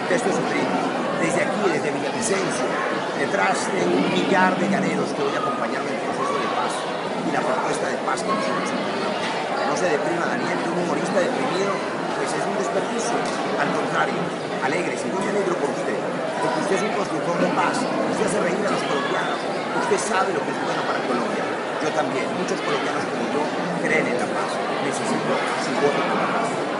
contexto de sufrir. Desde aquí, desde Villavicencio, detrás de un millar de llaneros que hoy acompañaron el proceso de paz y la propuesta de paz que nosotros encontramos. No se deprima, Daniel, que un humorista deprimido pues es un desperdicio. Al contrario, alegre, si no me alegro por usted, porque usted es un constructor de paz, usted hace reír a los colombianos, usted sabe lo que es bueno para Colombia. Yo también, muchos colombianos como yo creen en la paz. Necesito su voto por la paz.